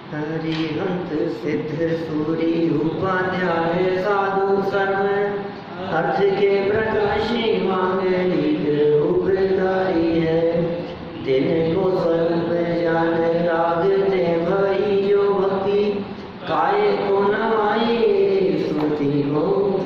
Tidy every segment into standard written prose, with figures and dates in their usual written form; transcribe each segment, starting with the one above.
हरिहंत सिद्ध सूरी उपाध्याय साधु सर्व अर्थ के प्रकाशी मांगलिक उग्रताई है। दिन को स्वरूप जान रागते भई जो भक्ति काय को नवाई स्मृति हो।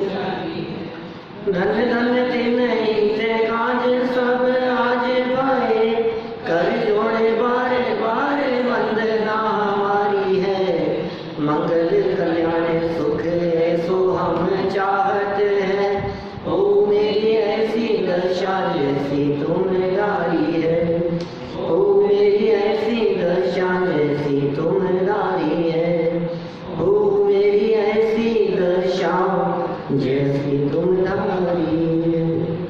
धन धन दिन ते काज सब आज पाए कर जोड़े बारे बारे वंदना हमारी है। मंगल कल्याण सुख ऐसो हम चाहते हैं। ओ मेरी ऐसी दशा जैसी तुम्हारी है। ओ मेरी ऐसी दशा जैसी तुम्हारी है। ओ मेरी ऐसी दशा जैसी तुम्हारी है।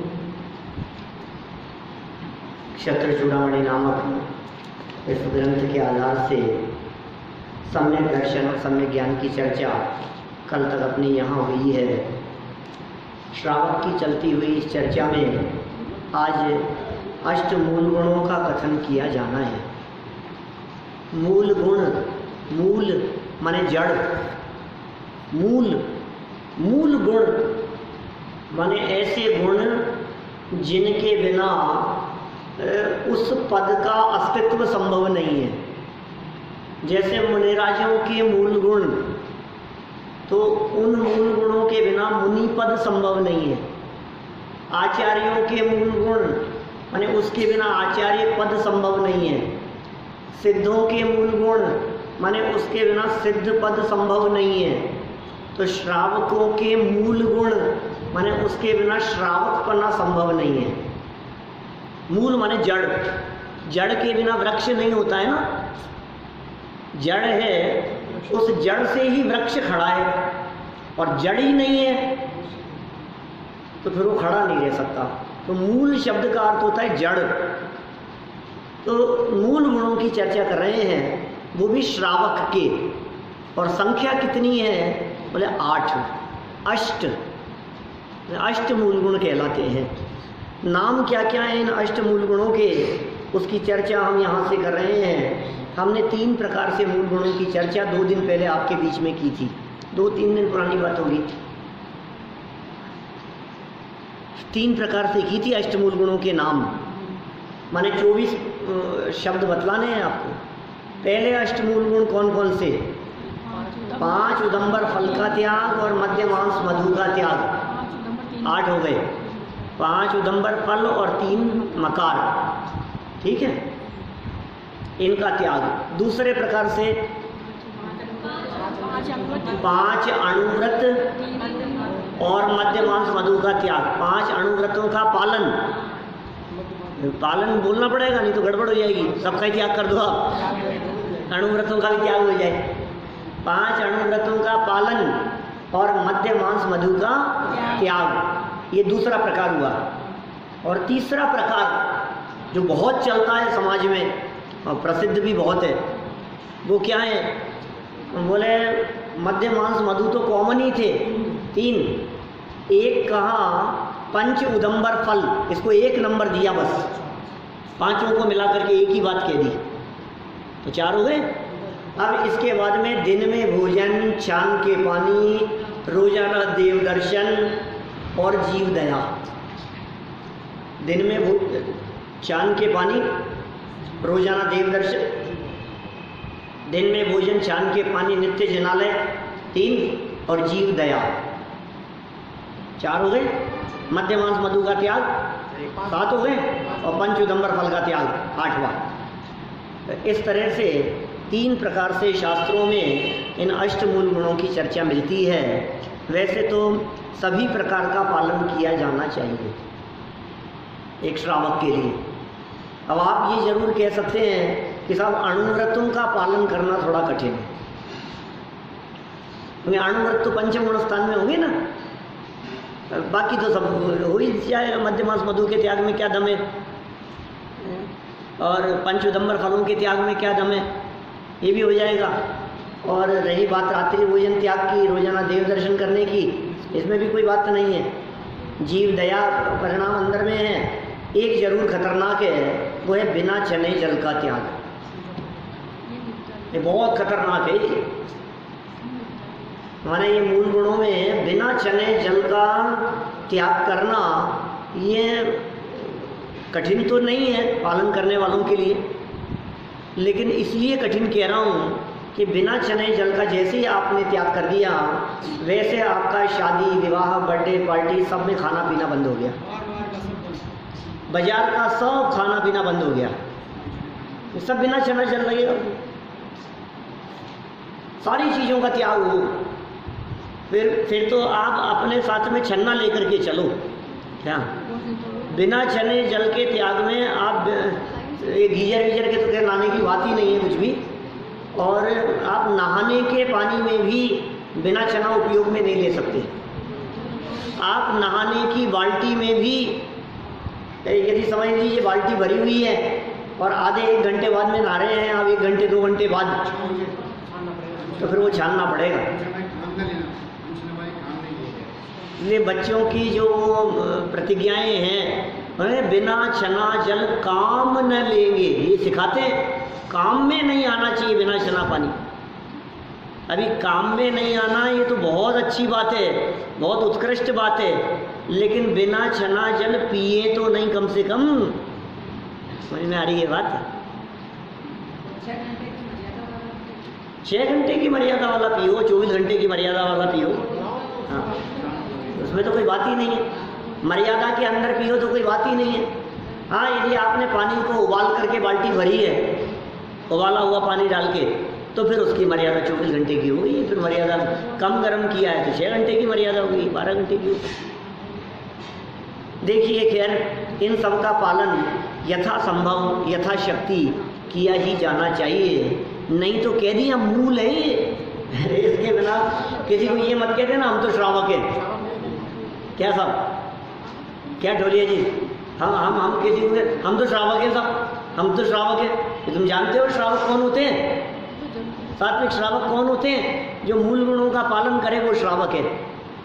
क्षत्रचूड़ामणि नामक इस ग्रंथ के आधार से सम्यक दर्शन और सम्यक ज्ञान की चर्चा कल तक अपनी यहाँ हुई है। श्रावक की चलती हुई इस चर्चा में आज अष्ट मूल गुणों का कथन किया जाना है। मूल गुण, मूल माने जड़, मूल मूल गुण माने ऐसे गुण जिनके बिना उस पद का अस्तित्व संभव नहीं है। जैसे मुनिराजों के मूल गुण, तो उन मूल गुणों के बिना मुनि पद संभव नहीं है। आचार्यों के मूल गुण माने उसके बिना आचार्य पद संभव नहीं है। सिद्धों के मूल गुण माने उसके बिना सिद्ध पद संभव नहीं है। तो श्रावकों के मूल गुण माने उसके बिना श्रावक पना संभव नहीं है। मूल माने जड़, जड़ के बिना वृक्ष नहीं होता है ना। जड़ है, उस जड़ से ही वृक्ष खड़ा है, और जड़ ही नहीं है तो फिर वो खड़ा नहीं रह सकता। तो मूल शब्द का अर्थ होता है जड़। तो मूल गुणों की चर्चा कर रहे हैं, वो भी श्रावक के। और संख्या कितनी है बोले 8, अष्ट, अष्ट मूल गुण कहलाते हैं। नाम क्या क्या है इन अष्ट मूल गुणों के, उसकी चर्चा हम यहाँ से कर रहे हैं। हमने 3 प्रकार से मूल गुणों की चर्चा 2 दिन पहले आपके बीच में की थी। 2-3 दिन पुरानी बात होगी। 3 प्रकार से की थी अष्ट मूल गुणों के नाम, माने 24 शब्द बतलाने हैं आपको। पहले अष्ट मूल गुण कौन कौन से? 5 उदंबर फल का त्याग और मध्य मांस मधु का त्याग, 8 हो गए। 5 उदंबर फल और 3 मकार, ठीक है, इनका त्याग। दूसरे प्रकार से 5 अणुव्रत और मध्य मांस मधु का त्याग। 5 अणुव्रतों का पालन, पालन बोलना पड़ेगा नहीं तो गड़बड़ हो जाएगी। सबका त्याग कर दो आप, अणुव्रतों का भी त्याग हो जाए। 5 अणुव्रतों का पालन और मध्य मांस मधु का त्याग, ये दूसरा प्रकार हुआ। और तीसरा प्रकार जो बहुत चलता है समाज में और प्रसिद्ध भी बहुत है, वो क्या है बोले मध्य मांस मधु तो कॉमन ही थे 3। एक कहा पंच उदंबर फल, इसको 1 नंबर दिया बस, 5 को मिला करके एक ही बात कह दी, तो 4 हो गए। अब इसके बाद में दिन में भोजन, छान के पानी, रोजाना देव दर्शन और जीव दया। दिन में छान के पानी, रोजाना देव दर्शन, दिन में भोजन, छान के पानी, नित्य जनालय 3 और जीव दया 4 हो गए। मध्य मांस मधु का त्याग 7 हो गए और पंच उदंबर फल का त्याग 8वां। इस तरह से 3 प्रकार से शास्त्रों में इन अष्ट मूल गुणों की चर्चा मिलती है। वैसे तो सभी प्रकार का पालन किया जाना चाहिए एक श्रावक के लिए। अब आप ये जरूर कह सकते हैं कि साहब अणुव्रतों का पालन करना थोड़ा कठिन है, क्योंकि अणुव्रत तो पंचम गुण स्थान में होंगे ना, बाकी तो सब हो ही जाएगा। मध्य मांस मधु के त्याग में क्या दम है, और पंच उदंबर फलों के त्याग में क्या दम है, ये भी हो जाएगा। और रही बात रात्रि भोजन त्याग की, रोजाना देव दर्शन करने की, इसमें भी कोई बात नहीं है। जीव दया परिणाम अंदर में है। एक जरूर खतरनाक है, वो है बिना चने जल का त्याग। ये बहुत खतरनाक है ये। माने ये मूल गुणों में बिना चने जल का त्याग करना ये कठिन तो नहीं है पालन करने वालों के लिए, लेकिन इसलिए कठिन कह रहा हूँ कि बिना चने जल का जैसे ही आपने त्याग कर दिया वैसे आपका शादी विवाह बर्थडे पार्टी सब में खाना पीना बंद हो गया, बाजार का सब खाना पीना बंद हो गया, सब बिना चना जल लगेगा। सारी चीज़ों का त्याग हो, फिर तो आप अपने साथ में छन्ना लेकर के चलो। क्या बिना चने जल के त्याग में आप ये गीजर वीजर के तो खैर नहाने की बात ही नहीं है कुछ भी, और आप नहाने के पानी में भी बिना चना उपयोग में नहीं ले सकते। आप नहाने की बाल्टी में भी यदि समझ लीजिए बाल्टी भरी हुई है और आधे 1 घंटे बाद में नहा रहे हैं आप, 1 घंटे 2 घंटे बाद, तो फिर वो छानना पड़ेगा। ये बच्चों की जो प्रतिज्ञाएं हैं, बिना चना जल काम न लेंगे, ये सिखाते हैं। काम में नहीं आना चाहिए बिना चना पानी। अभी काम में नहीं आना ये तो बहुत अच्छी बात है, बहुत उत्कृष्ट बात है, लेकिन बिना चना जल पिए तो नहीं कम से कम। समझ में आ रही है बात? 6 घंटे की मर्यादा वाला पियो, 24 घंटे की मर्यादा वाला पियो, हाँ उसमें तो कोई बात ही नहीं है। मर्यादा के अंदर पियो तो कोई बात ही नहीं है। हाँ यदि आपने पानी को उबाल करके बाल्टी भरी है, उबाला हुआ पानी डाल के, तो फिर उसकी मर्यादा 24 घंटे की होगी। फिर मर्यादा कम गर्म किया है तो 6 घंटे की मर्यादा होगी, 12 घंटे की होगी। देखिए खैर इन सब का पालन यथासंभव यथाशक्ति किया ही जाना चाहिए, नहीं तो कह दिया मूल है इसके बिना किसी को ये मत कहते ना हम तो श्रावक हैं। क्या साहब, क्या ढोलिया जी, हम किसी को हम तो श्रावक हैं साहब, हम तो श्रावक हैं। तुम जानते हो श्रावक कौन होते हैं? सात्विक श्रावक कौन होते हैं? जो मूल गुणों का पालन करे वो श्रावक है।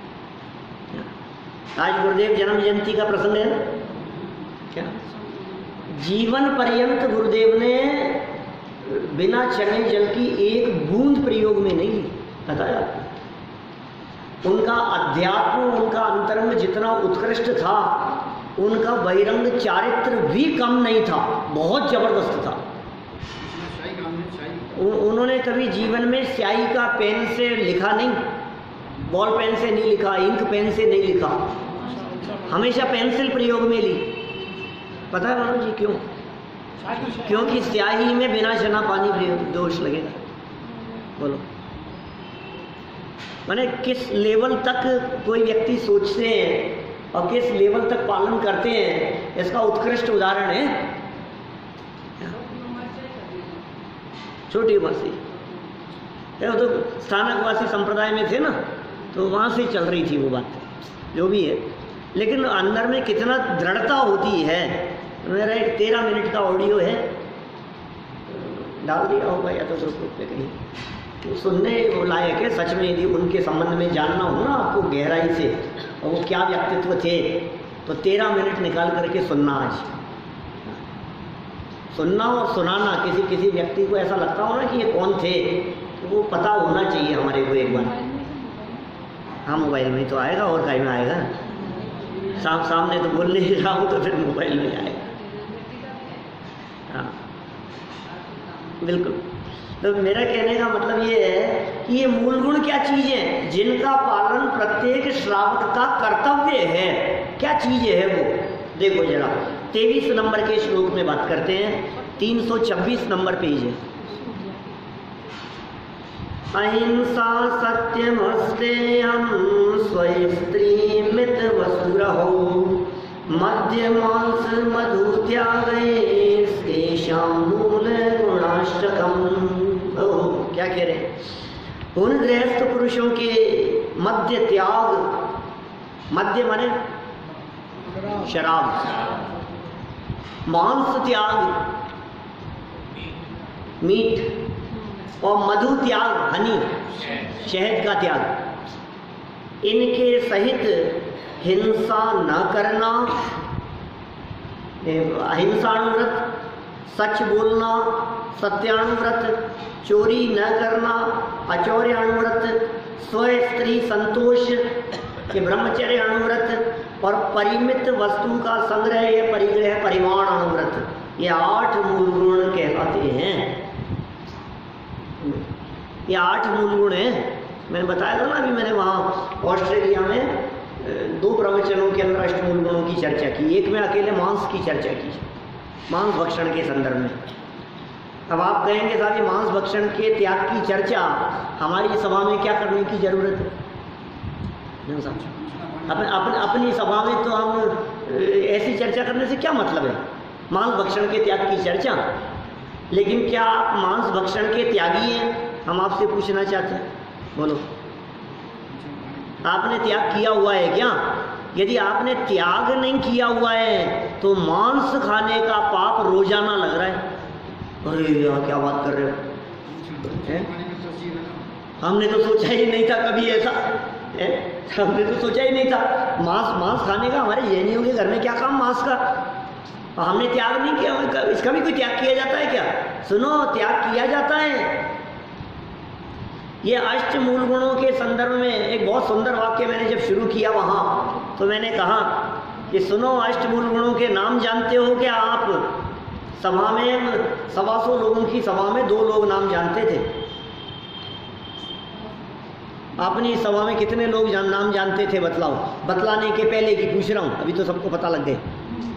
आज गुरुदेव जन्म जयंती का प्रसंग है। क्या जीवन पर्यंत गुरुदेव ने बिना चने जल की एक बूंद प्रयोग में नहीं ली, बताया। उनका अध्यात्म, उनका अंतरंग जितना उत्कृष्ट था, उनका बहिरंग चारित्र भी कम नहीं था, बहुत जबरदस्त था। उन्होंने कभी जीवन में स्याही का पेन से लिखा नहीं, बॉल पेन से नहीं लिखा, इंक पेन से नहीं लिखा, हमेशा पेंसिल प्रयोग में ली। पता है मनोज जी क्यों? क्योंकि स्याही में बिना चना पानी प्रयोग दोष लगेगा। बोलो माने किस लेवल तक कोई व्यक्ति सोचते हैं और किस लेवल तक पालन करते हैं, इसका उत्कृष्ट उदाहरण है छोटी उम्र से। वो तो स्थानकवासी संप्रदाय में थे ना, तो वहाँ से चल रही थी वो बात, जो भी है। लेकिन अंदर में कितना दृढ़ता होती है। मेरा एक 13 मिनट का ऑडियो है, डाल दिया होगा या तो ग्रुप पे कहीं, तो सुनने वो लायक है सच में। यदि उनके संबंध में जानना हो ना आपको गहराई से, और वो क्या व्यक्तित्व थे, तो 13 मिनट निकाल करके सुनना। आज सुनना और सुनाना, किसी व्यक्ति को ऐसा लगता हो ना कि ये कौन थे, तो वो पता होना चाहिए हमारे को एक बार। हाँ मोबाइल में तो आएगा, और कहीं में आएगा। सामने तो बोल नहीं रहा हूँ, तो फिर मोबाइल में आएगा। हाँ बिल्कुल। तो मेरा कहने का मतलब ये है कि ये मूल गुण क्या चीज़ है जिनका पालन प्रत्येक श्रावक का कर्तव्य है। क्या चीज़ है वो? देखो जरा 23 नंबर के श्लोक में बात करते हैं, 326 नंबर पेज है। अहिंसा सत्यमस्तेयं स्वस्त्रीमित वसुरहो मध्य मांस मधु त्यागे तेषां मूल गुणाष्टकम्। क्या कह रहे हैं? उन गृहस्थ पुरुषों के मध्य त्याग, मध्य माने शराब, मांस त्याग मीट, और मधु त्याग हनी शहद का त्याग, इनके सहित हिंसा न करना, अहिंसानुव्रत, सच बोलना, सत्यानुव्रत, चोरी न करना, अचौर्यानुव्रत, स्व स्त्री संतोष के ब्रह्मचर्य अनुव्रत और परिमित वस्तु का संग्रह या परिग्रह परिमाण अनुव्रत, ये 8 मूल गुण कहलाते हैं। ये 8 मूल गुण हैं। मैंने बताया था ना, अभी मैंने वहाँ ऑस्ट्रेलिया में 2 प्रवचनों के अंदर अष्टमूल गुणों की चर्चा की। एक में अकेले मांस की चर्चा की, मांस भक्षण के संदर्भ में। अब आप कहेंगे साहब ये मांस भक्षण के त्याग की चर्चा हमारी सभा में क्या करने की जरूरत है? अपनी सभा में तो हम ऐसी चर्चा करने से क्या मतलब है, मांस भक्षण के त्याग की चर्चा। लेकिन क्या आप मांस भक्षण के त्यागी हैं? हम आपसे पूछना चाहते हैं, बोलो आपने त्याग किया हुआ है क्या? यदि आपने त्याग नहीं किया हुआ है तो मांस खाने का पाप रोजाना लग रहा है। अरे यार क्या बात कर रहे हो, हमने तो सोचा ही नहीं था कभी ऐसा, हमने तो सोचा ही नहीं था। मांस खाने का हमारे जैनियों के घर में क्या काम मांस का? हमने त्याग नहीं किया, इसका भी कोई त्याग किया जाता है क्या? सुनो, त्याग किया जाता है। ये अष्टमूल गुणों के संदर्भ में एक बहुत सुंदर वाक्य मैंने जब शुरू किया वहाँ, तो मैंने कहा कि सुनो, अष्टमूल गुणों के नाम जानते हो क्या आप? सभा में 125 लोगों की सभा में 2 लोग नाम जानते थे। अपनी सभा में कितने लोग नाम जानते थे बतलाओ? बतलाने के पहले की पूछ रहा हूँ, अभी तो सबको पता लग गए।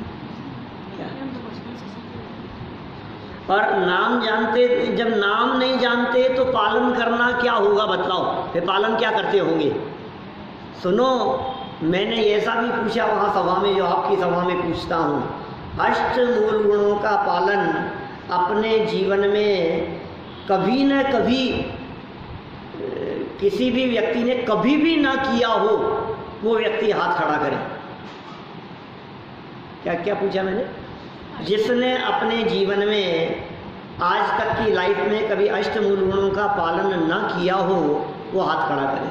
और नाम जानते, जब नाम नहीं जानते तो पालन करना क्या होगा बतलाओ? फिर पालन क्या करते होंगे? सुनो, मैंने ऐसा भी पूछा वहाँ सभा में जो आपकी सभा में पूछता हूँ। अष्टमूल गुणों का पालन अपने जीवन में कभी न कभी किसी भी व्यक्ति ने कभी भी ना किया हो, वो व्यक्ति हाथ खड़ा करे। क्या क्या पूछा मैंने? जिसने अपने जीवन में आज तक की लाइफ में कभी अष्टमूल गुणों का पालन न किया हो, वो हाथ खड़ा करे,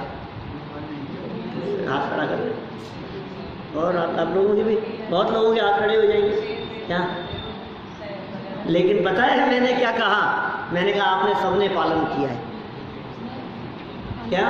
हाथ खड़ा करे। और आप लोगों के भी बहुत लोगों के हाथ खड़े हो जाएंगे क्या? लेकिन पता है मैंने क्या कहा? मैंने कहा आपने सबने पालन किया है। क्या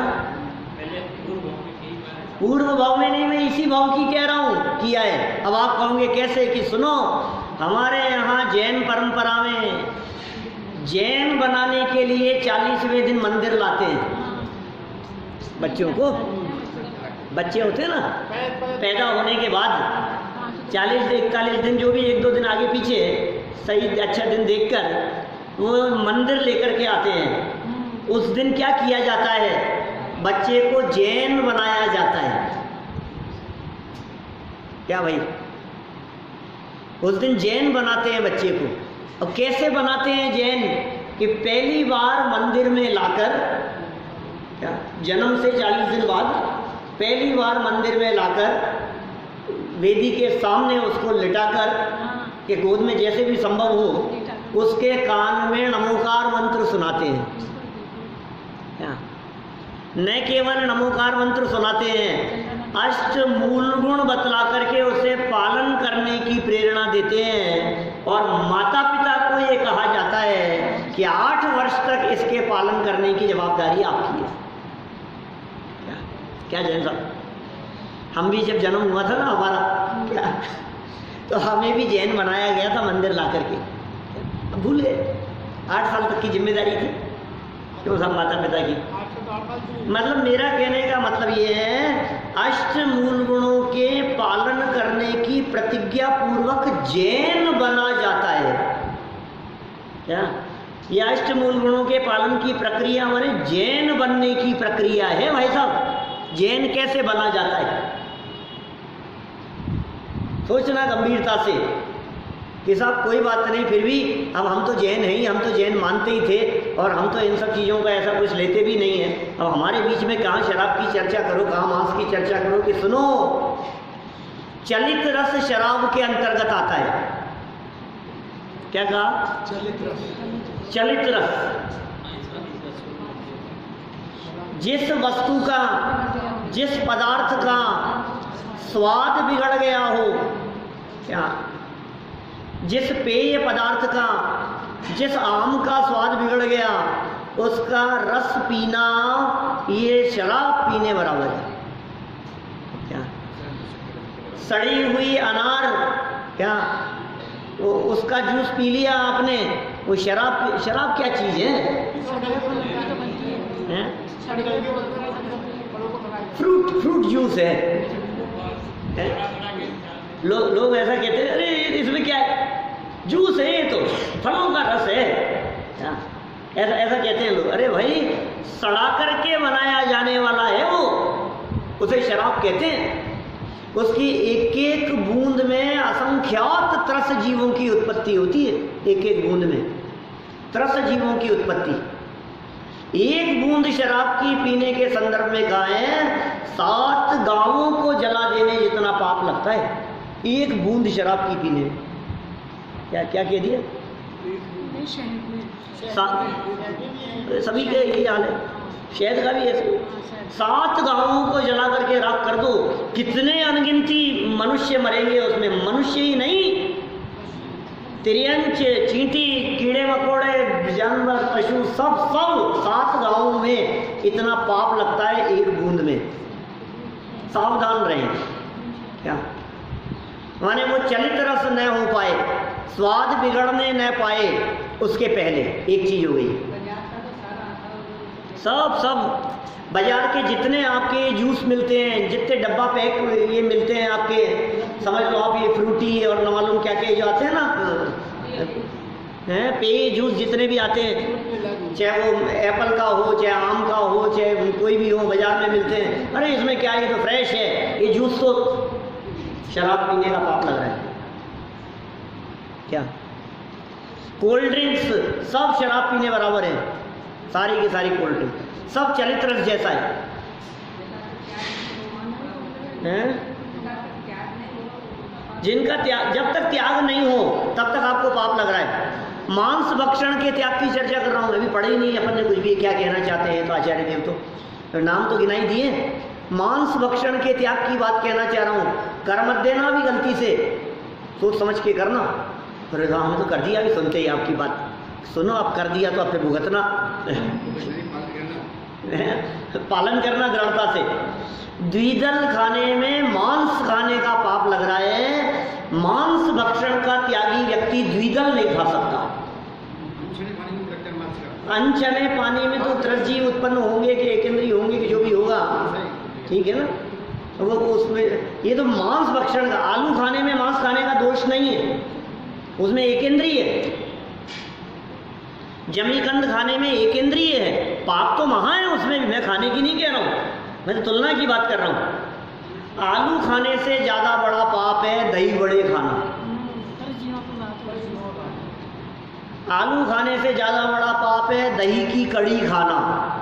पूर्व भाव में नहीं, मैं इसी भाव की कह रहा हूँ, किया है। अब आप कहोगे कैसे? कि सुनो, हमारे यहाँ जैन परंपरा में जैन बनाने के लिए 40वें दिन मंदिर लाते हैं बच्चों को। बच्चे होते हैं ना, पैदा होने के बाद 40 से 41 दिन, जो भी 1-2 दिन आगे पीछे सही अच्छा दिन देखकर वो मंदिर लेकर के आते हैं। उस दिन क्या किया जाता है? बच्चे को जैन बनाया जाता है। क्या भाई? उस दिन जैन बनाते हैं बच्चे को। अब कैसे बनाते हैं जैन? कि पहली बार मंदिर में लाकर, क्या जन्म से 40 दिन बाद पहली बार मंदिर में लाकर वेदी के सामने उसको लिटाकर के गोद में जैसे भी संभव हो उसके कान में नमोकार मंत्र सुनाते हैं। क्या? न केवल नमोकार मंत्र सुनाते हैं, अष्टमूल गुण बतला करके उसे पालन करने की प्रेरणा देते हैं। और माता पिता को ये कहा जाता है कि 8 वर्ष तक इसके पालन करने की जवाबदारी आपकी है। क्या जैन साहब, हम भी जब जन्म हुआ था ना हमारा, क्या तो हमें भी जैन बनाया गया था मंदिर ला करके। भूल गए? 8 साल तक की जिम्मेदारी थी क्यों सब माता पिता की। मतलब मेरा कहने का मतलब ये है, अष्टमूल गुणों के पालन करने की प्रतिज्ञा पूर्वक जैन बना जाता है। क्या ये अष्टमूल गुणों के पालन की प्रक्रिया माने जैन बनने की प्रक्रिया है भाई साहब। जैन कैसे बना जाता है? सोचना गंभीरता से कि साहब कोई बात नहीं, फिर भी अब हम तो जैन हैं ही, हम तो जैन मानते ही थे और हम तो इन सब चीज़ों का ऐसा कुछ लेते भी नहीं है। अब हमारे बीच में कहाँ शराब की चर्चा करो, कहाँ मांस की चर्चा करो। कि सुनो, चलित रस शराब के अंतर्गत आता है। क्या कहा? चलित रस। चलित रस जिस वस्तु का, जिस पदार्थ का स्वाद बिगड़ गया हो, क्या जिस पेय पदार्थ का जिस आम का स्वाद बिगड़ गया उसका रस पीना ये शराब पीने बराबर है। क्या सड़ी हुई अनार, क्या वो उसका जूस पी लिया आपने, वो शराब क्या चीज है? फ्रूट जूस है। लोग ऐसा कहते हैं, अरे इसमें क्या है, जूस है ये तो, फलों का रस है। ऐसा कहते हैं लोग। अरे भाई, सड़ा करके बनाया जाने वाला है वो, उसे शराब कहते हैं। उसकी एक एक बूंद में असंख्यात त्रस जीवों की उत्पत्ति होती है। एक एक बूंद में त्रस जीवों की उत्पत्ति। एक बूंद शराब की पीने के संदर्भ में कहा है 7 गांवों को जला देने जितना पाप लगता है एक बूंद शराब की पीने में। क्या क्या कह दिया? सभी के यही हाल है, शहद का भी ऐसे। 7 गांवों को जला करके राख कर दो, कितने अनगिनती मनुष्य मरेंगे उसमें। मनुष्य ही नहीं, तिरंच, चींटी, कीड़े मकोड़े, जानवर, पशु, सब 7 गांवों में इतना पाप लगता है एक बूंद में। सावधान रहें। क्या माने वो चलित रस न हो पाए, स्वाद बिगड़ने न पाए, उसके पहले एक चीज हो गई। सब बाजार के जितने आपके जूस मिलते हैं, जितने डब्बा पैक ये मिलते हैं आपके, समझ लो आप, ये फ्रूटी और न मालूम क्या क्या जो आते हैं ना, हैं पेय जूस जितने भी आते हैं, चाहे वो एप्पल का हो, चाहे आम का हो, चाहे कोई भी हो, बाजार में मिलते हैं। अरे इसमें क्या है, ये तो फ्रेश है, ये जूस तो शराब पीने का पाप लग रहा है। क्या कोल्ड ड्रिंक्स सब शराब पीने बराबर है, सारी की सारी कोल्ड ड्रिंक सब चलित रस जैसा है। जिनका त्याग, जब तक त्याग नहीं हो तब तक आपको पाप लग रहा है। मांस भक्षण के त्याग की चर्चा कर रहा हूँ, अभी पढ़े ही नहीं अपन ने कुछ भी, क्या कहना चाहते हैं तो आचार्य देव तो नाम तो गिनाई दिए। मांस भक्षण के त्याग की बात कहना चाह रहा हूँ। कर मत देना भी गलती से, सोच समझ के करना। अरे हमने तो कर दिया, भी सुनते ही आपकी बात सुनो, आप कर दिया तो आप फिर भुगतना पालन करना दृढ़ता से। द्विदल खाने में मांस खाने का पाप लग रहा है। मांस भक्षण का त्यागी व्यक्ति द्विदल नहीं खा सकता। अनचने पानी में तो त्रसजीव उत्पन्न होंगे कि एकेंद्रीय होंगे कि जो भी होगा, ठीक है ना, वो उसमें ये तो मांस भक्षण का, आलू खाने में मांस खाने का दोष नहीं है, उसमें एकेंद्रीय है। जमीकंद खाने में एकेंद्रीय है, पाप तो महा है उसमें भी, मैं खाने की नहीं कह रहा हूँ, मैं तो तुलना की बात कर रहा हूँ। आलू खाने से ज्यादा बड़ा पाप है दही बड़े खाना। आलू खाने से ज्यादा बड़ा पाप है दही की कड़ी खाना।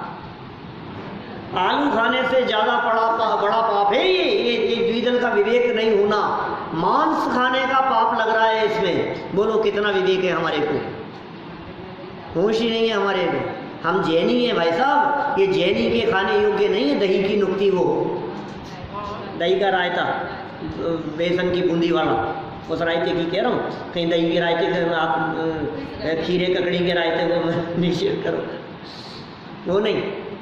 आलू खाने से ज्यादा बड़ा पाप है ये द्विदल का विवेक नहीं होना। मांस खाने का पाप लग रहा है इसमें। बोलो कितना विवेक है हमारे को, होश ही नहीं है हमारे को। हम जैनी हैं भाई साहब, ये जैनी के खाने योग्य नहीं है दही की नुक्ती, वो दही का रायता बेसन की बूंदी वाला, उस रायते की कह रहा हूँ। कहीं दही के रायते आप खीरे ककड़ी के रायते को निषेध करो, वो नहीं।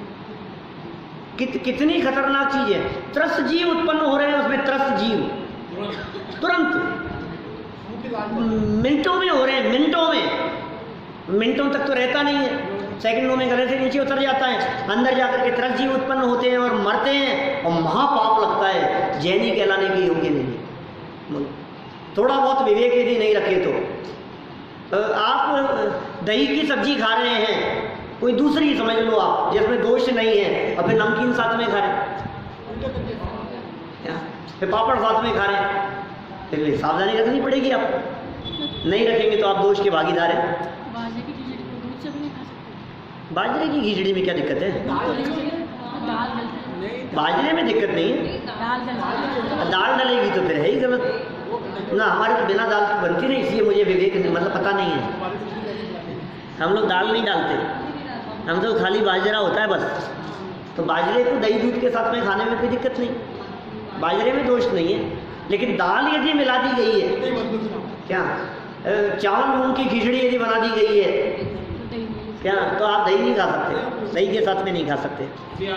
कितनी खतरनाक चीज है। त्रस जीव उत्पन्न हो रहे हैं उसमें, त्रस जीव तुरंत मिनटों में हो रहे हैं, मिनटों तक तो रहता नहीं है, सेकंडों में गले से नीचे उतर जाता है, अंदर जाकर के त्रस जीव उत्पन्न होते हैं और मरते हैं और महापाप लगता है। जैनी कहलाने के योग्य नहीं। थोड़ा बहुत विवेक यदि नहीं रखे तो आप दही की सब्जी खा रहे हैं, कोई दूसरी समझ लो आप जिसमें दोष नहीं है, और फिर नमकीन साथ में खा रहे हैं, फिर पापड़ साथ में खा रहे हैं, फिर सावधानी रखनी पड़ेगी। आप नहीं रखेंगे तो आप दोष के भागीदार हैं। बाजरे की खिचड़ी में क्या दिक्कत है? बाजरे में दिक्कत नहीं है, दाल डलेगी तो फिर है ही गलत ना। हमारे तो बिना दाल की बनती नहीं, इसलिए मुझे विवेक मतलब पता नहीं है। हम लोग दाल नहीं डालते, हम तो खाली बाजरा होता है बस। तो बाजरे को दही दूध के साथ में खाने में कोई दिक्कत नहीं, बाजरे में दोष नहीं है। लेकिन दाल यदि मिला दी गई है, क्या चावल मूंग की खिचड़ी यदि बना दी गई है क्या, तो आप दही नहीं खा सकते, दही के साथ में नहीं खा सकते।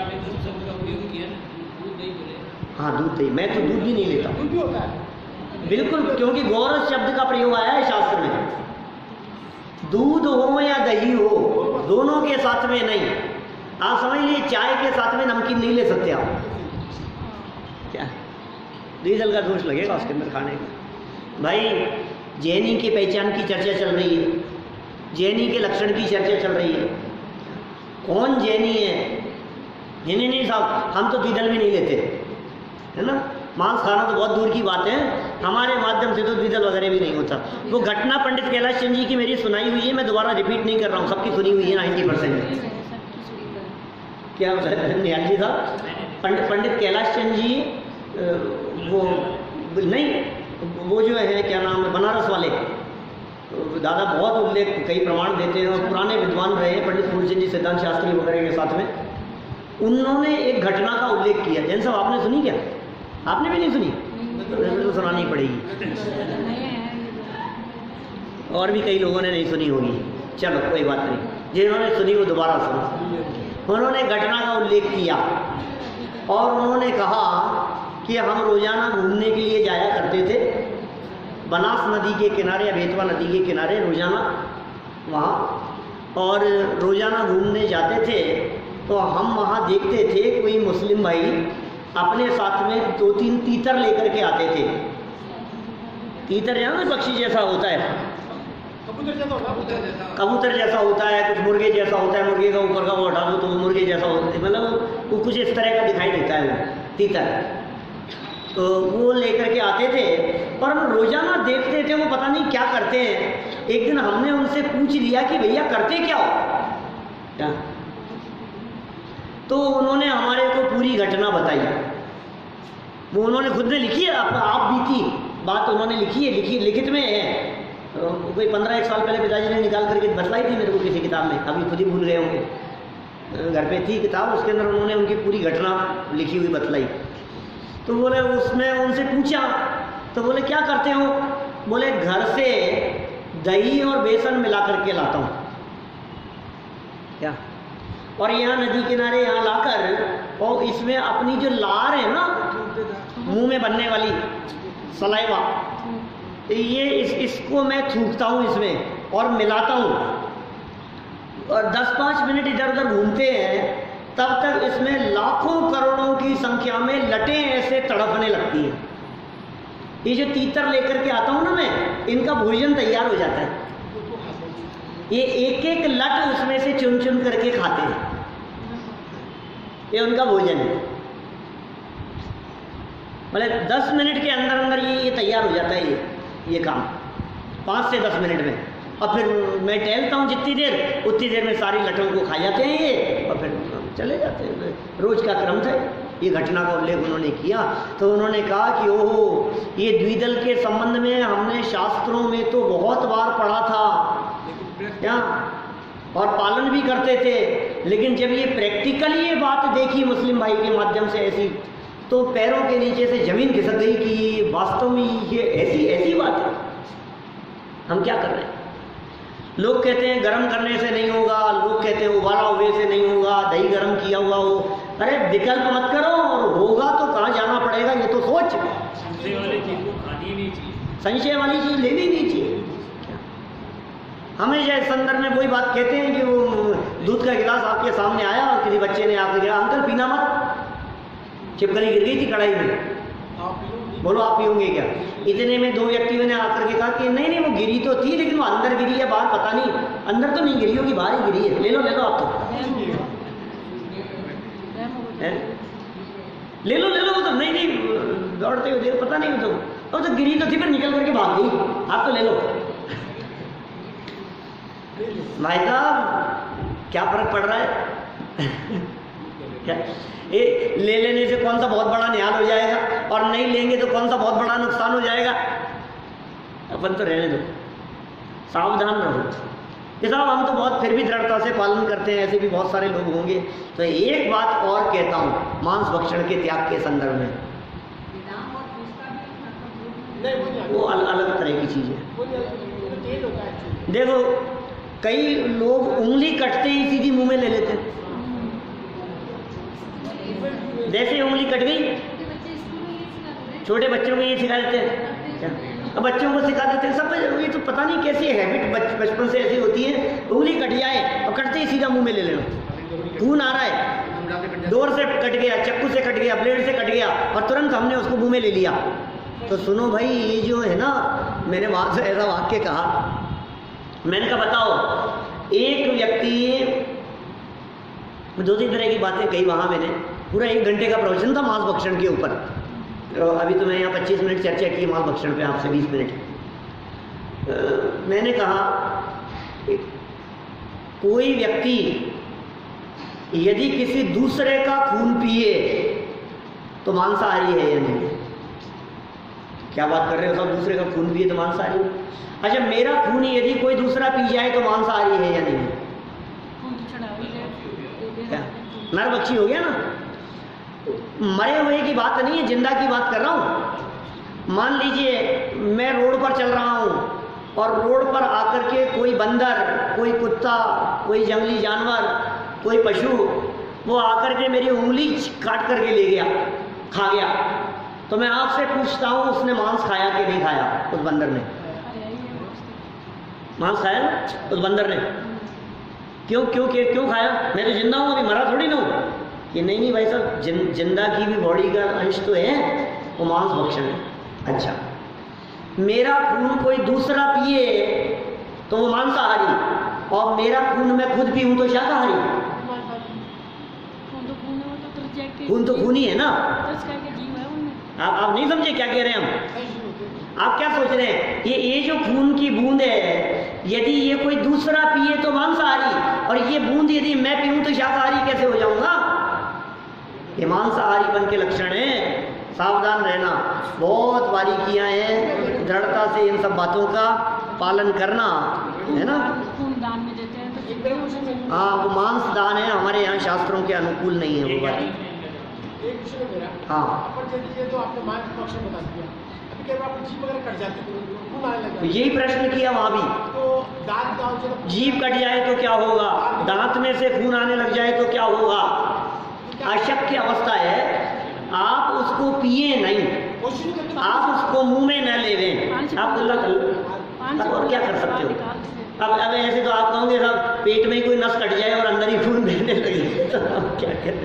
हाँ दूध दही, मैं तो दूध भी नहीं लेता बिल्कुल, क्योंकि गौरस शब्द का प्रयोग आया है शास्त्र में। दूध हो या दही हो, दोनों के साथ में नहीं। आप समझ लीजिए चाय के साथ में नमकीन नहीं ले सकते आप, क्या डीजल का दोष लगेगा उसके अंदर खाने का। भाई जैनी की पहचान की चर्चा चल रही है, जैनी के लक्षण की चर्चा चल रही है। कौन जैनी है? नहीं साहब, हम तो द्विदल भी नहीं लेते, है ना। मांस खाना तो बहुत दूर की बात है, हमारे माध्यम से तो द्विदल वगैरह भी नहीं होता। वो घटना पंडित कैलाश चंद जी की मेरी सुनाई हुई है, मैं दोबारा रिपीट नहीं कर रहा हूँ, सबकी सुनी हुई है 90%। क्या निहाल जी साहब, पंडित कैलाश चंद जी वो नहीं, वो जो है क्या नाम है, बनारस वाले दादा बहुत उल्लेख कई प्रमाण देते हैं, और पुराने विद्वान रहे हैं पंडित फूलचंद जी सिद्धांत शास्त्री वगैरह के साथ में। उन्होंने एक घटना का उल्लेख किया। जैन साहब आपने सुनी क्या? आपने भी नहीं सुनी? तो सुनानी पड़ेगी, और भी कई लोगों ने नहीं सुनी होगी। चलो कोई बात नहीं, जिन्होंने सुनी वो दोबारा सुनो। उन्होंने घटना का उल्लेख किया और उन्होंने कहा कि हम रोजाना घूमने के लिए जाया करते थे बनास नदी के किनारे या बेतवा नदी के किनारे, रोजाना वहाँ, और रोजाना घूमने जाते थे तो हम वहाँ देखते थे कोई मुस्लिम भाई अपने साथ में 2-3 तीतर लेकर के आते थे। तीतर जाना पक्षी जैसा होता है, कबूतर जैसा होता है, कुछ मुर्गे जैसा होता है, मुर्गे का ऊपर का वो हटा दो तो मुर्गे जैसा होता है, मतलब वो कुछ इस तरह का दिखाई देता है वो तीतर। तो वो लेकर के आते थे, पर हम रोजाना देखते थे वो पता नहीं क्या करते हैं। एक दिन हमने उनसे पूछ लिया कि भैया करते क्या हो क्या? तो उन्होंने हमारे को पूरी घटना बताई। वो उन्होंने खुद ने लिखी है, आप भी थी बात, उन्होंने लिखी है, लिखित में है। कोई 15-1 साल पहले पिताजी ने निकाल करके बतलाई थी मेरे को किसी किताब में, अभी खुद ही भूल गए होंगे। घर पे थी किताब, उसके अंदर उन्होंने उनकी पूरी घटना लिखी हुई बतलाई। तो बोले उसमें उनसे पूछा तो बोले क्या करते हो? बोले घर से दही और बेसन मिला करके लाता हूँ क्या, और यहाँ नदी किनारे यहाँ लाकर, और इसमें अपनी जो लार है ना मुंह में बनने वाली सलाइवा, ये इसको मैं थूकता हूँ इसमें और मिलाता हूँ, और 10-5 मिनट इधर उधर घूमते हैं, तब तक इसमें लाखों करोड़ों की संख्या में लटें ऐसे तड़पने लगती हैं। ये जो तीतर लेकर के आता हूँ ना मैं, इनका भोजन तैयार हो जाता है। ये एक लट उसमें से चुन चुन करके खाते हैं, ये उनका भोजन है। मतलब 10 मिनट के अंदर अंदर ये तैयार हो जाता है ये काम, 5 से 10 मिनट में। और फिर मैं टहलता हूँ जितनी देर, उतनी देर में सारी लटों को खा जाते हैं ये, और फिर चले जाते हैं। रोज का क्रम था। ये घटना का उल्लेख उन्होंने किया तो उन्होंने कहा कि ओहो, ये द्विदल के संबंध में हमने शास्त्रों में तो बहुत बार पढ़ा था क्या, और पालन भी करते थे, लेकिन जब ये प्रैक्टिकली ये बात देखी मुस्लिम भाई के माध्यम से ऐसी, तो पैरों के नीचे से जमीन खिसक गई कि वास्तव में ये ऐसी बात है। हम क्या कर रहे हैं? लोग कहते हैं गरम करने से नहीं होगा, लोग कहते हैं उबाला हुए से नहीं होगा, दही गरम किया हुआ हो। अरे विकल्प मत करो, और होगा तो कहाँ जाना पड़ेगा ये तो सोच। संशय वाली चीज को खानी नहीं चाहिए, संशय वाली चीज लेनी नहीं चाहिए। हमेशा इस संदर्भ में वही बात कहते हैं कि वो दूध का गिलास आपके सामने आया और किसी बच्चे ने आकर कहा अंकल पीना मत, छिपकली गिर गई थी कढ़ाई में, बोलो आप पियोगे क्या? इतने में 2 व्यक्तियों ने आकर के कहा कि नहीं वो गिरी तो थी, लेकिन वो अंदर गिरी है बाहर पता नहीं, अंदर तो नहीं गिरी होगी बाहर ही गिरी है, ले लो आप तो ले लो वो तो नहीं दौड़ते हुए पता नहीं वो तो गिरी तो थी पर निकल करके भाग गई, आप तो ले लो। भाई साहब क्या फर्क पड़ रहा है? क्या ले लेने से कौन सा बहुत बड़ा न्याय हो जाएगा, और नहीं लेंगे तो कौन सा बहुत बड़ा नुकसान हो जाएगा? अपन तो रहने दो, सावधान रहो। ये साहब हम तो बहुत फिर भी दृढ़ता से पालन करते हैं, ऐसे भी बहुत सारे लोग होंगे। तो एक बात और कहता हूँ मांस भक्षण के त्याग के संदर्भ में, वो अलग तरह की चीज़ है। देखो कई लोग उंगली कटते ही सीधी मुंह में ले लेते हैं। जैसे उंगली कट गई, छोटे बच्चों को ये सिखा देते हैं, अब बच्चों को सिखा देते हैं सब। ये तो पता नहीं कैसी हैबिट बचपन से ऐसी होती है, उंगली कट जाए और कटते ही सीधा मुंह में ले लेना। खून आ रहा है, डोर से कट गया, चक्कू से कट गया, ब्लेड से कट गया और तुरंत हमने उसको मुंह में ले लिया। तो सुनो भाई, ये जो है ना, मैंने वहाँ से ऐसा वाक्य कहा, मैंने कहा बताओ एक व्यक्ति, दो तीन तरह की बातें कही वहाँ मैंने, पूरा 1 घंटे का प्रवचन था मांस भक्षण के ऊपर। तो अभी तो मैं यहाँ 25 मिनट चर्चा की मांस भक्षण पे, आपसे 20 मिनट। मैंने कहा कोई व्यक्ति यदि किसी दूसरे का खून पिए तो मांसाहारी है या नहीं? क्या बात कर रहे हो सब, दूसरे का खून पिए तो मांसाहारी? अच्छा, मेरा खून यदि कोई दूसरा पी जाए तो मांसाहारी है या नहीं? क्या नरभक्षी हो गया ना? मरे हुए की बात नहीं है, जिंदा की बात कर रहा हूं। मान लीजिए मैं रोड पर चल रहा हूं और रोड पर आकर के कोई बंदर, कोई कुत्ता, कोई जंगली जानवर, कोई पशु, वो आकर के मेरी उंगली काट करके ले गया, खा गया, तो मैं आपसे पूछता हूं उसने मांस खाया कि नहीं खाया? उस बंदर ने मांस खाया ना, उस बंदर ने। क्यों क्यों क्यों खाया? मैं तो जिंदा हूं, अभी मरा थोड़ी ना हूं। कि नहीं भाई साहब, जिंदा की भी बॉडी का अंश तो है, वो मांस भक्षण है। अच्छा, मेरा खून कोई दूसरा पिए तो वो मांसाहारी, और मेरा खून मैं खुद पीऊं तो शाकाहारी। खून तो खून ही है ना। आप नहीं समझे क्या कह रहे हैं हम? आप क्या सोच रहे हैं? ये जो खून की बूंद है, यदि ये कोई दूसरा पिए तो मांसाहारी, और ये बूंद यदि मैं पीऊं तो शाकाहारी कैसे हो जाऊंगा? ये मांसाहारीपन के लक्षण है। सावधान रहना, बहुत बारीकियां हैं, दृढ़ता से इन सब बातों का पालन करना है ना। खून दान में देते हैं तो हाँ, वो मांस दान है, हमारे यहाँ शास्त्रों के अनुकूल नहीं है वो बात। हाँ, तो यही प्रश्न किया वहां भी, जीभ कट जाए तो क्या होगा, दांत में से खून आने लग जाए तो क्या होगा? अशक्य अवस्था है, आप उसको पिए नहीं, आप उसको मुंह में न लेवें, आप अल्लाह कर, और क्या कर सकते हो? अब ऐसे तो आप कहोगे साहब पेट में ही कोई नस कट जाए और अंदर ही खून बहने लगे तो क्या करें?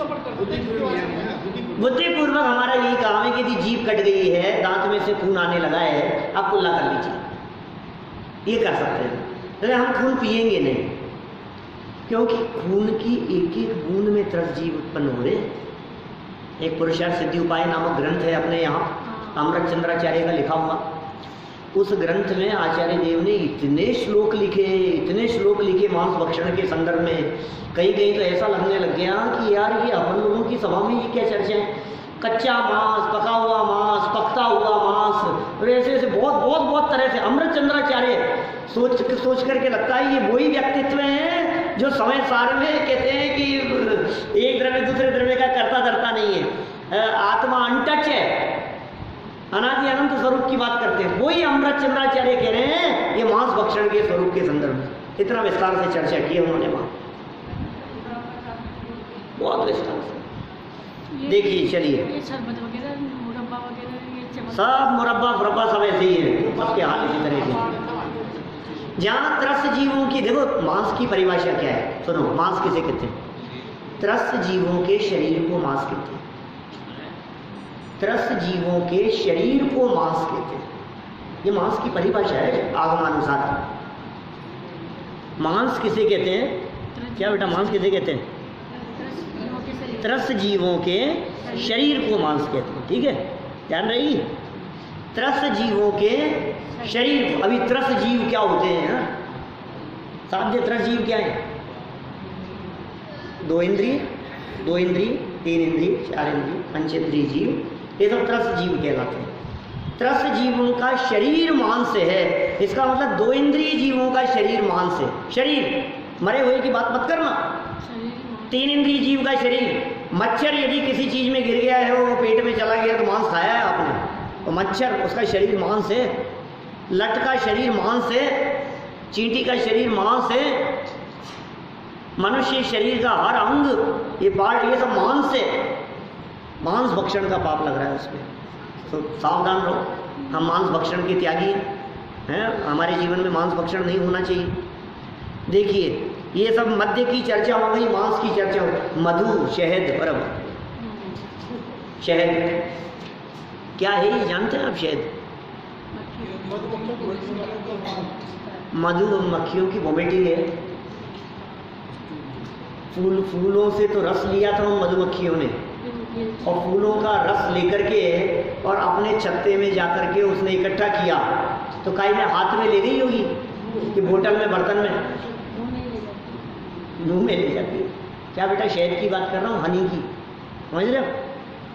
बुद्धिपूर्वक हमारा यही काम है कि यदि जीभ कट गई है, दांत में से खून आने लगा है, आप कुल्ला कर लीजिए, ये कर सकते हैं। तो हम खून पिएंगे नहीं, क्योंकि खून की एक एक बूंद में त्रस जीव उत्पन्न हो रहे। एक पुरुषार्थ सिद्धि उपाय नामक ग्रंथ है अपने यहाँ, अमृत चंद्राचार्य का लिखा हुआ। उस ग्रंथ में आचार्य देव ने इतने श्लोक लिखे मांस भक्षण के संदर्भ में, कहीं तो ऐसा लगने लग गया कि यार ये अपन लोगों की सभा में ये क्या चर्चा है? कच्चा मांस, पका हुआ मांस, पकता हुआ मांस, और ऐसे बहुत तरह से। अमृत चंद्राचार्य सोच करके लगता है ये वही व्यक्तित्व है जो समय सार में कहते हैं कि एक द्रव्य दूसरे द्रव्य का करता धरता नहीं है, आत्मा अनटच है, अनादि अनंत स्वरूप की बात करते हैं। वही अमृत चंद्राचार्य कह रहे हैं ये मांस भक्षण के स्वरूप के संदर्भ में इतना विस्तार से चर्चा की है उन्होंने वहां, बहुत विस्तार से। देखिए चलिए, सब मुरब्बा सब ऐसे ही है, सबके हाल इसी तरह के। जहाँ त्रस्त जीवों की, देखो मांस की परिभाषा क्या है, सुनो, मांस किसे कहते हैं? त्रस्त जीवों के शरीर को मांस कहते हैं। त्रस्त जीवों के शरीर को मांस कहते हैं, ये मांस की परिभाषा है आगमानुसार। मांस किसे कहते हैं? क्या बेटा, मांस किसे कहते हैं? त्रस्त जीवों के शरीर को मांस कहते हैं, ठीक है, ध्यान रही। त्रस्त जीवों के शरीर को, अभी त्रस्त जीव क्या होते हैं? साध्य त्रस्त जीव क्या है? 2 इंद्रिय, 3 इंद्रिय, 4 इंद्रिय, पंचेंद्रिय जीव, ये सब त्रस्त जीव कहलाते हैं। त्रस्त जीवों का शरीर मांस से है, इसका मतलब 2 इंद्रिय जीवों का शरीर मांस है। शरीर, मरे हुए की बात मत करना। 3 इंद्रिय जीव का शरीर, मच्छर यदि किसी चीज में गिर गया है, वो पेट में चला गया तो मांस खाया है आपने, तो मच्छर उसका शरीर मांस है। लट का शरीर मांस है, चींटी का शरीर मांस है, मनुष्य शरीर का हर अंग ये पार्ट ये सब मांस है। मांस भक्षण का पाप लग रहा है उसमें, तो सावधान रहो। हम मांस भक्षण के त्यागी हैं, हमारे जीवन में मांस भक्षण नहीं होना चाहिए। देखिए ये सब मद्य की चर्चा हो गई, मांस की चर्चा हो गई। मधु, शहद, और अब शहद क्या है ये जानते हैं आप? शहद मधु मक्खियों की वोमिटिंग है। फूलों से तो रस लिया था उन मधुमक्खियों ने, और फूलों का रस लेकर के और अपने छत्ते में जाकर के उसने इकट्ठा किया, तो काई ने हाथ में ले गई होगी कि बोतल में, बर्तन में, मुंह में ले जाती है। क्या बेटा, शहद की बात कर रहा हूँ, हनी की, समझ रहे हो?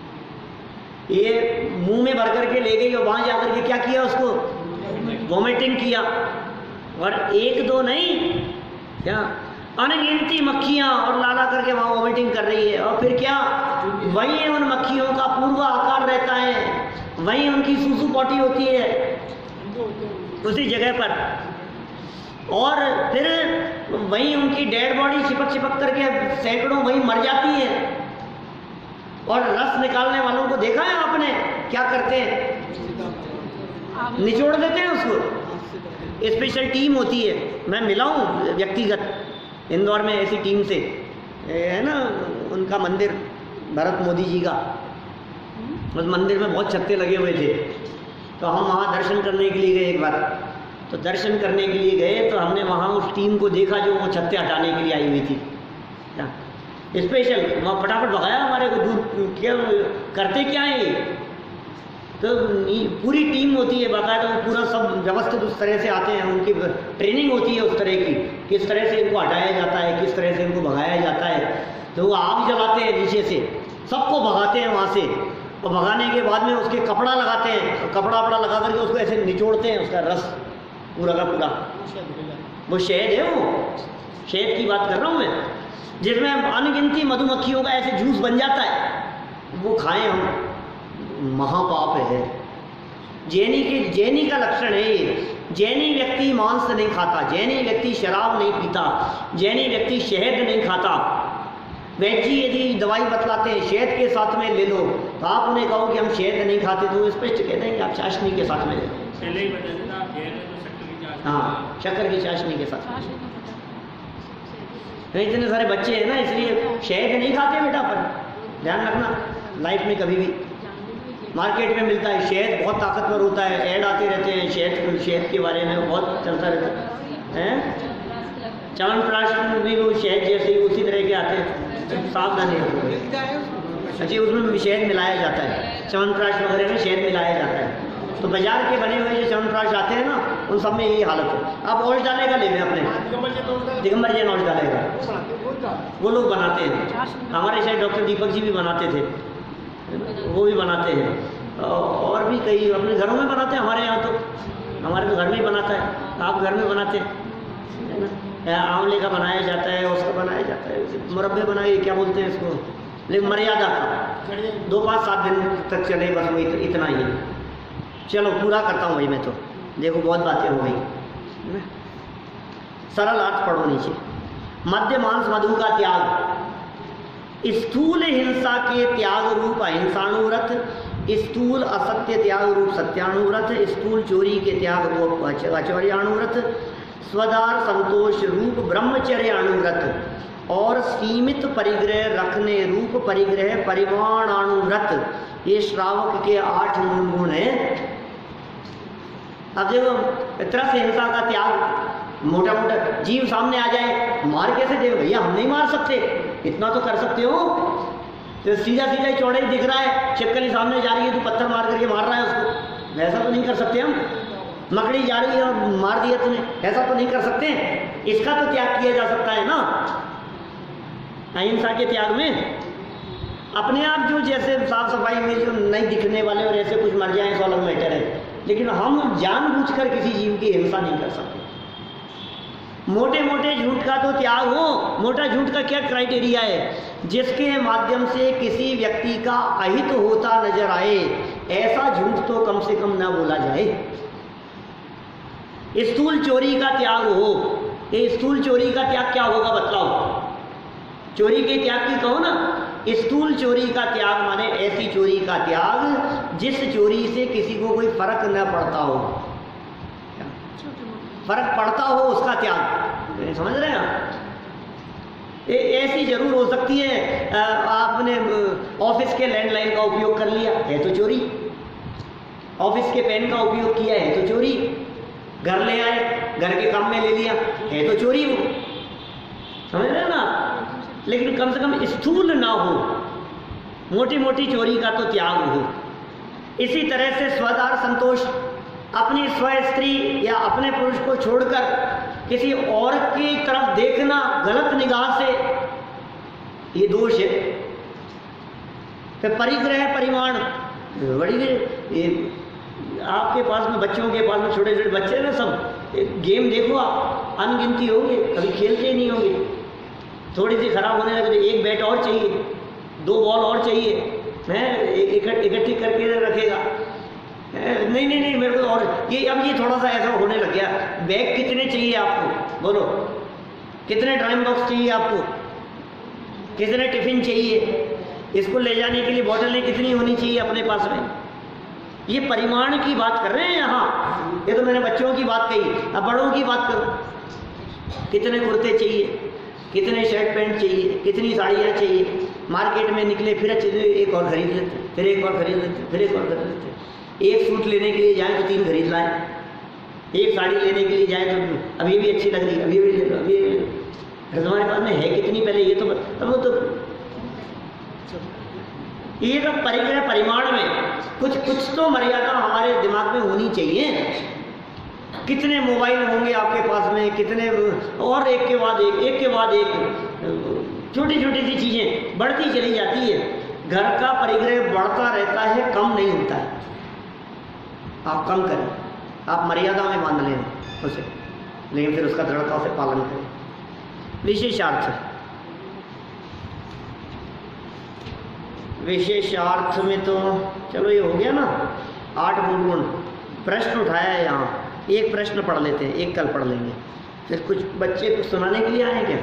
ये मुंह में भर करके ले गई और वहां जाकर के क्या किया, उसको वोमिटिंग किया। और एक दो नहीं, क्या अनगिनती मक्खियां और लाला करके वहां वोमिटिंग कर रही है। और फिर क्या, वहीं उन मक्खियों का पूर्व आकार रहता है, वहीं उनकी सूसू पोटी होती है उसी जगह पर, और फिर वहीं उनकी डेड बॉडी चिपक चिपक करके सैकड़ों वहीं मर जाती है। और रस निकालने वालों को देखा है आपने, क्या करते हैं, निचोड़ देते हैं उसको। स्पेशल टीम होती है, मैं मिला हूँ व्यक्तिगत इंदौर में ऐसी टीम से, है ना उनका मंदिर भरत मोदी जी का, उस मंदिर में बहुत छत्ते लगे हुए थे, तो हम वहाँ दर्शन करने के लिए गए एक बार। तो दर्शन करने के लिए गए तो हमने वहाँ उस टीम को देखा जो वो छत्ते हटाने के लिए आई हुई थी, स्पेशल। वहाँ फटाफट भगाया हमारे को, दूर क्या करते क्या है ये, तो पूरी टीम होती है बाकायदा, पूरा सब व्यवस्थित उस तरह से आते हैं, उनकी ट्रेनिंग होती है उस तरह की, किस तरह से इनको हटाया जाता है, किस तरह से इनको भगाया जाता है। तो वो आग जलाते हैं नीचे से, सबको भगाते हैं वहाँ से, और भगाने के बाद में उसके कपड़ा लगाते हैं, कपड़ा वपड़ा लगा करके उसको ऐसे निचोड़ते हैं, उसका रस पूरा का पूरा, वो शहद है, वो शहद की बात कर रहा हूँ मैं, जिसमें अनगिनती मधुमक्खियों का ऐसे जूस बन जाता है, वो खाएं हम, महापाप है। जैनी का लक्षण है ये। जैनी व्यक्ति मांस नहीं खाता, जैनी व्यक्ति शराब नहीं पीता, जैनी व्यक्ति शहद नहीं खाता। वैद्य जी यदि दवाई बतलाते हैं शहद के साथ में ले लो, तो आप उन्हें कहो कि हम शहद नहीं खाते, तो वो स्पष्ट कहते हैं कि आप चाशनी के साथ में ले लो। हाँ, शक्कर की चाशनी के साथ। इतने सारे बच्चे हैं ना, इसलिए शहद नहीं खाते बेटा, पर ध्यान रखना लाइफ में कभी भी। मार्केट में मिलता है शहद, बहुत ताकतवर होता है, ऐड आते रहते हैं शहद के बारे में बहुत चलता रहता है। च्यवनप्राश में भी वो शहद जैसे ही उसी तरह के आते हैं, सावधानी रखो। अच्छा, उसमें भी शहद मिलाया जाता है, च्यवनप्राश वगैरह में शहद मिलाया जाता है। तो बाजार के बने हुए जो च्यवनप्राश आते हैं ना, उन सब में यही हालत है। आप ओल्ड डालेगा ले लें अपने, दिगंबर जैन ओल्ड डालेगा, वो लोग बनाते हैं। हमारे शायद डॉक्टर दीपक जी भी बनाते थे, वो भी बनाते हैं, और भी कई अपने घरों में बनाते हैं। हमारे यहाँ तो, हमारे तो घर में ही बनाता है, आप घर में बनाते हैं ना, आंवले का बनाया जाता है, उसका बनाया जाता है, मुरब्बे बनाए, क्या बोलते हैं इसको, लेकिन मर्यादा का 2-5-7 दिन तक चले, बस वो इतना ही है। चलो पूरा करता हूँ भाई मैं, तो देखो बहुत बातें हो गई। सरल अर्थ पढ़ो नीचे। मद्य मांस मधु का त्याग, स्थूल हिंसा के त्याग रूप अहिंसाणुव्रत, स्थूल असत्य त्याग रूप सत्याणुव्रत, स्थूल चोरी के त्याग रूप आचर्याणुव्रत, स्वदार संतोष रूप ब्रह्मचर्याणुव्रत, और सीमित परिग्रह रखने रूप परिग्रह परिमाणाणुव्रत। ये श्रावक के 8 मूल गुण हैं। अब देखो, तरस हिंसा का त्याग, मोटा मोटा जीव सामने आ जाए, मार कैसे दे भैया, हम नहीं मार सकते, इतना तो कर सकते हो, तो सीधा सीधा ही चौड़ा ही दिख रहा है, छिपकली सामने जा रही है, तो पत्थर मार करके मार रहा है उसको, वैसा तो नहीं कर सकते हम। मकड़ी जा रही है और मार दिया तूने, ऐसा तो नहीं कर सकते। इसका तो त्याग किया जा सकता है ना अहिंसा के त्याग में। अपने आप जो जैसे साफ सफाई में जो नहीं दिखने वाले और ऐसे कुछ मर जाए, 16 मीटर है, लेकिन हम जानबूझकर किसी जीव की हिंसा नहीं कर सकते। मोटे मोटे झूठ का तो त्याग हो। मोटा झूठ का क्या क्राइटेरिया है, जिसके माध्यम से किसी व्यक्ति का अहित होता नजर आए, ऐसा झूठ तो कम से कम ना बोला जाए। स्थूल चोरी का त्याग हो। ये स्थूल चोरी का त्याग क्या होगा बतलाओ? चोरी के त्याग की कहो ना। स्थूल चोरी का त्याग माने ऐसी चोरी का त्याग जिस चोरी से किसी को कोई फर्क न पड़ता हो, फर्क पड़ता हो उसका त्याग। समझ रहे हैं आप? ऐसी जरूर हो सकती है, आपने ऑफिस के लैंडलाइन का उपयोग कर लिया है तो चोरी, ऑफिस के पेन का उपयोग किया है तो चोरी, घर ले आए घर के काम में ले लिया है तो चोरी हो। समझ रहे हैं ना? लेकिन कम से कम स्थूल ना हो, मोटी मोटी चोरी का तो त्याग हो। इसी तरह से स्वदार संतोष, अपनी स्व स्त्री या अपने पुरुष को छोड़कर किसी और की तरफ देखना गलत निगाह से, ये दोष है। फिर परिग्रह परिमाण, बड़ी ये आपके पास में, बच्चों के पास में छोटे छोटे बच्चे ना, सब गेम देखो आप, अनगिनती होंगे, कभी खेलते ही नहीं होंगे। थोड़ी सी खराब होने लगे तो एक बैट और चाहिए, 2 बॉल और चाहिए, है इकट्ठी करके रखेगा। नहीं नहीं नहीं मेरे को और ये, अब ये थोड़ा सा ऐसा होने लग गया। बैग कितने चाहिए आपको, बोलो? कितने ड्राइंग बॉक्स चाहिए आपको? कितने टिफिन चाहिए? इसको ले जाने के लिए बॉटलें कितनी होनी चाहिए अपने पास में? ये परिमाण की बात कर रहे हैं यहाँ। ये तो मैंने बच्चों की बात कही, अब बड़ों की बात करो। कितने कुर्ते चाहिए, कितने शर्ट पैंट चाहिए, कितनी साड़ियाँ चाहिए? मार्केट में निकले फिर एक और खरीद लेते, फिर एक और खरीद लेते, फिर एक और खरीद लेते। एक सूट लेने के लिए जाए तो 3 खरीद लाए, एक साड़ी लेने के लिए जाए तो अब ये भी अच्छी लग रही है, अब ये भी ले लो, अब ये ले लो। अरे तुम्हारे पास में है कितनी पहले ये तो वो तो ये तो परिग्रह परिमाण में कुछ तो मर्यादा हमारे दिमाग में होनी चाहिए। कितने मोबाइल होंगे आपके पास में, कितने और एक के बाद एक छोटी छोटी सी चीजें बढ़ती चली जाती है। घर का परिग्रह बढ़ता रहता है, कम नहीं होता है। आप कम करें, आप मर्यादा में मान लें उसे, लेकिन फिर उसका दृढ़ता से पालन करें। विशेषार्थ, विशेषार्थ में तो चलो ये हो गया ना, 8 मूल गुण। प्रश्न उठाया है यहाँ, एक प्रश्न पढ़ लेते हैं, एक कल पढ़ लेंगे। फिर कुछ बच्चे कुछ सुनाने के लिए आए क्या?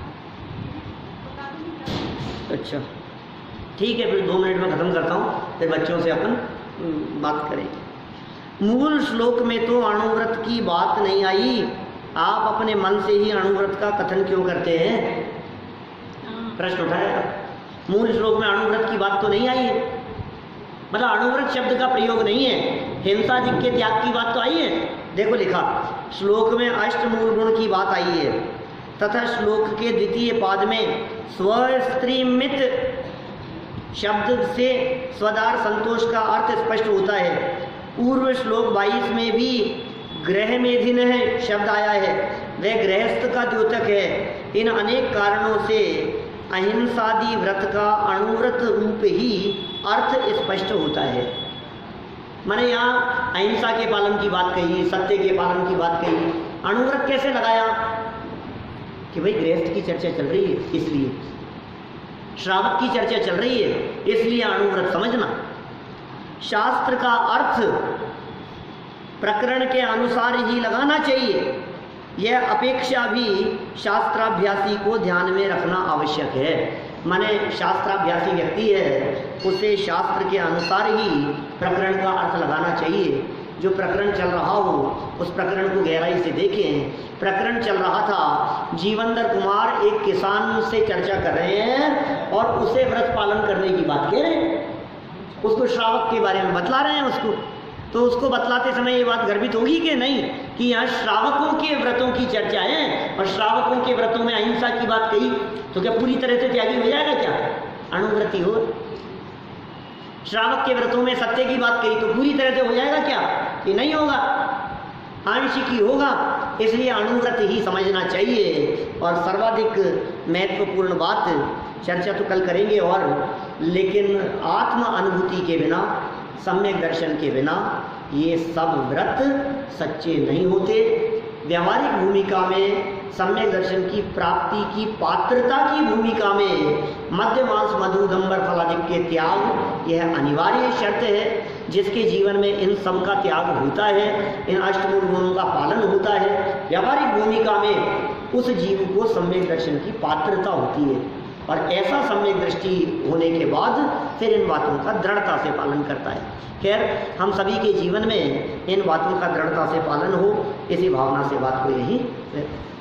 अच्छा ठीक है, फिर 2 मिनट में ख़त्म करता हूँ, फिर बच्चों से अपन बात करेंगे। मूल श्लोक में तो अणुव्रत की बात नहीं आई, आप अपने मन से ही अणुव्रत का कथन क्यों करते हैं? प्रश्न उठाया। मूल श्लोक में अणुव्रत की बात तो नहीं आई है, मतलब अणुव्रत शब्द का प्रयोग नहीं है। हिंसा जिग के त्याग की बात तो आई है। देखो लिखा, श्लोक में अष्टमूल गुण की बात आई है, तथा श्लोक के द्वितीय पाद में स्वस्त्रीमित शब्द से स्वदार संतोष का अर्थ स्पष्ट होता है। पूर्व श्लोक 22 में भी ग्रह मेधिन है शब्द आया है, वह गृहस्थ का द्योतक है। इन अनेक कारणों से अहिंसादि व्रत का अणुव्रत रूप ही अर्थ स्पष्ट होता है। मैंने यहाँ अहिंसा के पालन की बात कही, सत्य के पालन की बात कही, अणुव्रत कैसे लगाया? कि भाई गृहस्थ की चर्चा चल रही है, इसलिए श्रावक की चर्चा चल रही है, इसलिए अणुव्रत समझना। शास्त्र का अर्थ प्रकरण के अनुसार ही लगाना चाहिए, यह अपेक्षा भी शास्त्राभ्यासी को ध्यान में रखना आवश्यक है। माने शास्त्राभ्यासी व्यक्ति है, उसे शास्त्र के अनुसार ही प्रकरण का अर्थ लगाना चाहिए। जो प्रकरण चल रहा हो उस प्रकरण को गहराई से देखें। प्रकरण चल रहा था, जीवनधर कुमार एक किसान से चर्चा कर रहे हैं और उसे व्रत पालन करने की बात कह रहे हैं, उसको श्रावक के बारे में बतला रहे हैं उसको। तो उसको बतलाते समय ये बात गर्भित होगी कि नहीं कि यहाँ श्रावकों के व्रतों की चर्चा है और श्रावकों के व्रतों में अहिंसा की बात कही, तो क्या पूरी तरह से त्यागी हो जाएगा? क्या अणुव्रती हो? श्रावक के व्रतों में सत्य की बात कही तो पूरी तरह से हो जाएगा क्या? कि नहीं होगा, आंशिक ही होगा। इसलिए अणुव्रत ही समझना चाहिए। और सर्वाधिक महत्वपूर्ण बात, चर्चा तो कल करेंगे और, लेकिन आत्म अनुभूति के बिना, सम्यक दर्शन के बिना ये सब व्रत सच्चे नहीं होते। व्यवहारिक भूमिका में सम्यक दर्शन की प्राप्ति की पात्रता की भूमिका में मद्य मांस मधु दंबर फलादिक के त्याग यह अनिवार्य शर्त है। जिसके जीवन में इन सब का त्याग होता है, इन अष्टमूल गुणों का पालन होता है, व्यावहारिक भूमिका में उस जीव को सम्यक दर्शन की पात्रता होती है। और ऐसा सम्यक दृष्टि होने के बाद फिर इन बातों का दृढ़ता से पालन करता है। खैर, हम सभी के जीवन में इन बातों का दृढ़ता से पालन हो, इसी भावना से बात को यही